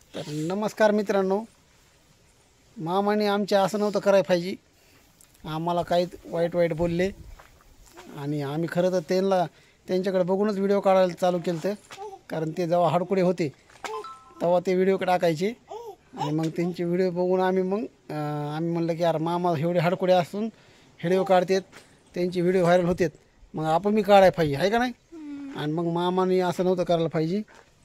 तर नमस्कार मित्रांनो, मामाने आमच्या असं नव्हतं करायला पाहिजे. आम्हाला काही वाईट बोलले आणि आम्ही खरं तर त्यांच्याकडे बघूनच व्हिडिओ काढायला चालू केलं तर, कारण ते जेव्हा हाडकुडे होते तेव्हा ते व्हिडिओ टाकायचे आणि मग त्यांचे व्हिडिओ बघून आम्ही म्हणलं की यार मामा एवढे हाडकुडे असून व्हिडिओ काढतात, त्यांचे व्हिडिओ व्हायरल होतात, मग आपण मी काढायला पाहिजे आहे का नाही. आणि मग मामाने असं नव्हतं करायला पाहिजे.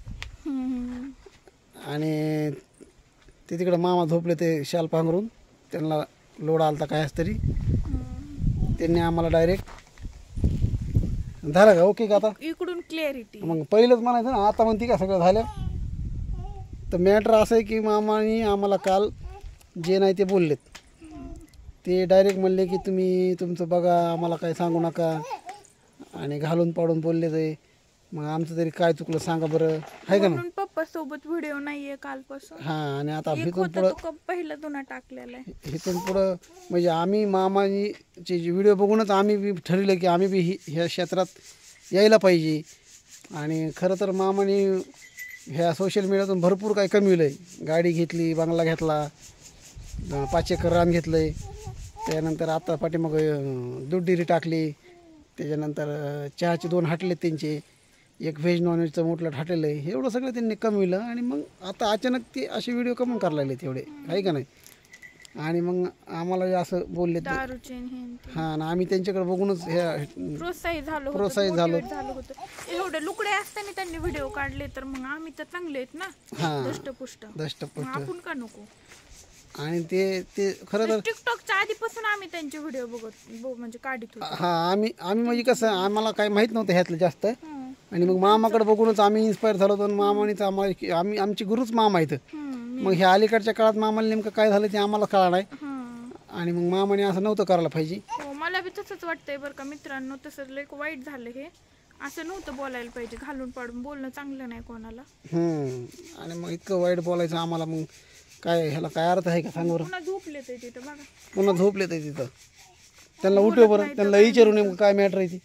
आणि ते तिकडं मामा झोपले ते शाल पांघरून, त्यांना लोड आलता काय तरी, त्यांनी आम्हाला डायरेक्ट झालं का ओके का आता इकडून क्लॅरिटी. मग पहिलंच म्हणायचं ना, आता म्हणते का सगळं झालं. तर मॅटर असं आहे की मामानी आम्हाला काल जे नाही ते बोललेत, ते डायरेक्ट म्हणले की तुम्ही तुमचं बघा, आम्हाला काय सांगू नका, आणि घालून पाडून बोलले ते. मग आमचं तरी काय चुकलं सांगा बरं, आहे का नाही. पप्पा सोबत व्हिडिओ नाहीये कालपासून. हां, आणि आता एक इथून होता पुढं तो पहिला जुना टाकलेला आहे. इथून पुढं म्हणजे आम्ही मामाचे व्हिडिओ बघूनच आम्ही बी ठरवलं की आम्ही बी ह्या क्षेत्रात यायला पाहिजे. आणि खरं तर मामाने ह्या सोशल मीडियातून भरपूर काही कमविलं आहे. गाडी घेतली, बंगला घेतला, 5 एकर रान घेतलं आहे. त्यानंतर आता पाठीमाग दूध डेअरी टाकली. त्याच्यानंतर चहाचे 2 हाटले त्यांचे, एक व्हेज नॉनव्हेजचं मोठलं हाटेल आहे. एवढं सगळं त्यांनी कमविलं आणि मग आता अचानक ते असे व्हिडिओ कमवून करायला लागले तेवढे, आहे का नाही. आणि मग आम्हाला असं बोलले हां, आणि आम्ही त्यांच्याकडे बघूनच प्रोत्साहित झालो होतो. एवढे लुकडे असताना त्यांनी व्हिडिओ काढले, तर मग आम्ही तर चांगले आहेत ना. हां, दष्टपुष्ट आपण का नको. आणि ते खरं तर टिकटॉकच्या आधीपासून आम्ही त्यांचे व्हिडिओ म्हणजे काढत होतो. हां, आम्ही म्हणजे कसं आम्हाला काही माहीत नव्हतं ह्यातलं जास्त. आणि मग मामाकडे बघूनच आम्ही इन्स्पायर झालो होतो. मामानेच आम्हाला, आमची गुरुच मामा आहेत. मग ह्या अलीकडच्या काळात मामाला नेमकं काय झालं ते आम्हाला कळलं नाही. आणि मग मामाने असं नव्हतं करायला पाहिजे. मला बी तसंच वाटतंय बरं का मित्रांनो. तसं लई वाईट झालं हे. असं नव्हतं बोलायला पाहिजे. घालून पाडून बोलणं चांगलं नाही कोणाला. आणि मग इतकं वाईट बोलायचं आम्हाला, मग काय ह्याला काय अर्थ आहे का सांग बरं. पुन्हा झोपले ते तिथं बघा, पुन्हा झोपले ते तिथं. त्यांना उठव बरं, त्यांना विचारू नेमकं काय मॅटर आहे ती.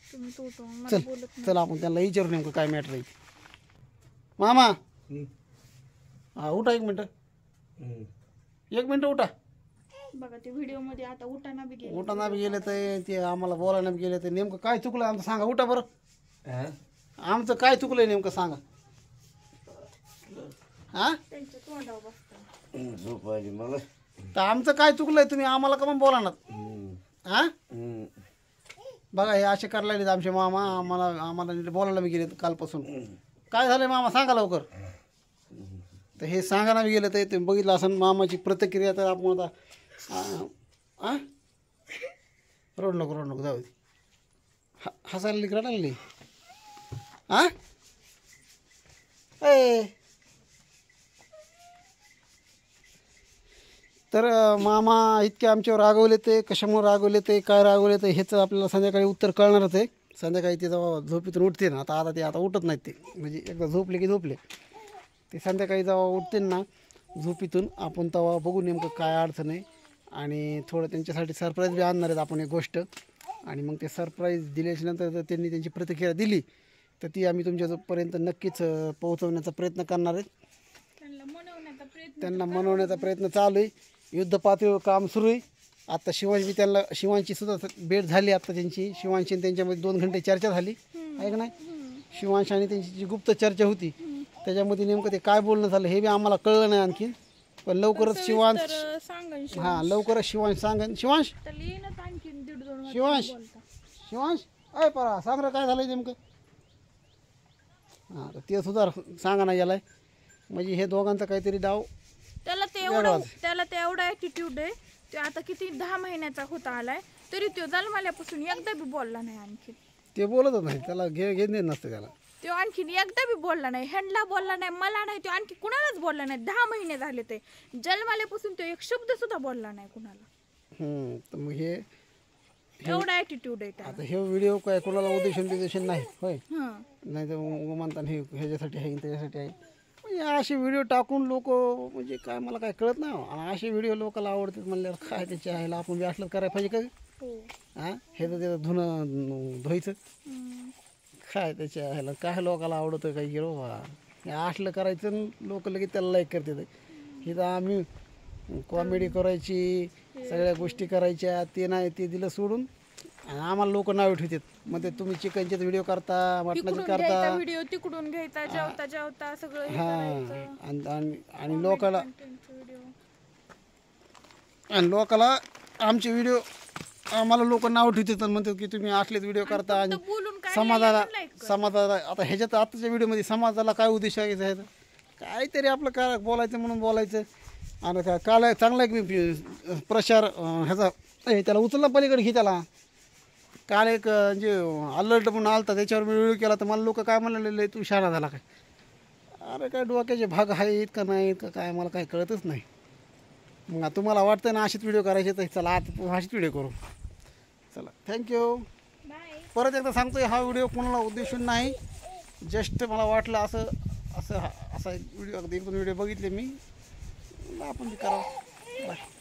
चल आपण त्यांना विचारू नेमकं काय मॅटर आहे. मामा हा, उठा 1 मिनटं, 1 मिनटं उठा. बघा ते व्हिडिओ मध्ये आता उठाना बी गेले तर ते आम्हाला बोलायला बी गेले तर, नेमकं काय चुकलं आमचं सांगा. उठा बरं, आमचं काय चुकलंय नेमकं सांगा. हा, त्यांच्या तोंडावर बसतं. झोपायची मला. तर आमचं काय चुकलंय, तुम्ही आम्हाला का मग बोला ना. हा, बघा हे असे करायला लागलेत आमचे मामा. आम्हाला नीट बोलायला बी गेले कालपासून. काय झालंय मामा सांगा लवकर. तर हे सांगायला बी गेलं तर तुम्ही बघितलं असं मामाची प्रतिक्रिया. तर आपण आता रोड नको जाऊ दे. हसायला रडायला लागली. हा, तर मामा इतके आमच्यावर रागवले ते, कशामुळे रागवले ते, काय रागवले ते, ह्याचं आपल्याला संध्याकाळी उत्तर कळणारच आहे. संध्याकाळी ते जेव्हा झोपेतून उठते ना, आता उठत नाहीत ते, म्हणजे एकदा झोपले की झोपले ते. संध्याकाळी जेव्हा उठते ना झोपेतून, आपण तेव्हा बघू नेमकं काय अडचण आहे. आणि थोडं त्यांच्यासाठी सरप्राईज बी आणणार आहेत आपण एक गोष्ट. आणि मग ते सरप्राईज दिल्याच्यानंतर जर त्यांनी त्यांची प्रतिक्रिया दिली तर ती आम्ही तुमच्यापर्यंत नक्कीच पोहोचवण्याचा प्रयत्न करणार आहेत. त्यांना मनवण्याचा प्रयत्न चालू आहे. युद्ध पातळीवर काम सुरू आहे. आता शिवांची सुद्धा भेट झाली. आता त्यांची शिवांशी आणि त्यांच्यामध्ये 2 घंटे चर्चा झाली, आहे का नाही. शिवांश आणि त्यांची जी गुप्त चर्चा होती त्याच्यामध्ये नेमकं ते काय बोलणं झालं हे बी आम्हाला कळलं नाही आणखी. पण लवकरच शिवांश सांगन. शिवांश अय परा सांग रे काय झालंय नेमकं. हां, तर ते सुद्धा सांगा ना याला. म्हणजे हे दोघांचा काहीतरी डाव. त्याला ते एवढा ॲटिट्यूड आहे. तो आता किती 10 महिन्याचा होता आलाय, तरी तो जन्मल्यापासून एकदा बी बोलला नाही. आणखी ते बोलतच नाही, त्याला घेणे नसतं त्याला. तो आणखीन एकदा बी बोलला नाही. ह्यांना बोलला नाही, मला नाही, तो आणखी कुणालाच बोलला नाही. 10 महिने झाले ते जन्मल्यापासून तो एक शब्द सुद्धा बोलला नाही कुणाला. तर मग हे एवढा ॲटिट्यूड आहे. आता हे व्हिडिओ काय कोणाला उद्देशन नाही होय, नाही तर म्हणतात हे ह्याच्यासाठी आहे त्याच्यासाठी आहे. म्हणजे असे व्हिडिओ टाकून लोक, म्हणजे काय मला काय कळत नाही. आणि असे व्हिडिओ लोकांना आवडतात म्हणल्यावर काय त्याच्या आहे, आपण बी असलं करायला पाहिजे का. हां, हे तर त्याचं धुणं धुवायचं काय त्याच्या ह्याला, काय लोकांना आवडतं काही गेलो बा. हे असलं करायचं लोक लगेच त्याला लाईक करतात. इथं आम्ही कॉमेडी करायची, सगळ्या गोष्टी करायच्या, ते नाही ते दिलं सोडून आणि आम्हाला लोक नाव ठेवतात. मग ते तुम्ही चिकनचेच व्हिडिओ करता, मटणाचे तिकडून करता. घ्यायचा व्हिडिओ, तिकडून घ्यायचा, जेवता जेवता सगळं हे हां करायचं. आणि लोकाला व्हिडिओ आणि लोकाला आमचे व्हिडिओ आम्हाला लोक नाव ठेवतात आणि म्हणतात की तुम्ही असलेच व्हिडिओ करता आणि बोलून काय समाजाला आता ह्याच्यात आताच्या व्हिडिओमध्ये समाजाला काय उद्देश आहे ह्याचा? काहीतरी आपलं काय बोलायचं म्हणून बोलायचं. आणि काय काल चांगला एक मी प्रचार ह्याचा त्याला उचलला पलीकडे घे त्याला. काल एक म्हणजे अलर्ट म्हणून आलता त्याच्यावर मी व्हिडिओ केला तर मला लोक काय म्हणाले तू शहाणा झाला काय. अरे काय डोक्याचे भाग आहेत का नाहीत का काय मला काय कळतच नाही. मग तुम्हाला वाटतं ना असेच व्हिडिओ करायचे तर चला आता असेच व्हिडिओ करू. चला थँक्यू. बाय. परत एकदा सांगतोय हा व्हिडिओ कोणाला उद्देशून नाही, जस्ट मला वाटलं असं असं असा एक व्हिडिओ 1-2 व्हिडिओ बघितले मी, आपण करावं. बाय.